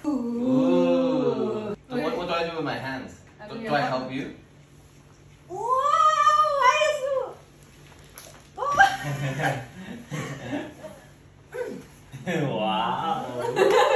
Ooh. So what do I do with my hands? Do I help you? Wow, ayos mo! Oh. Wow.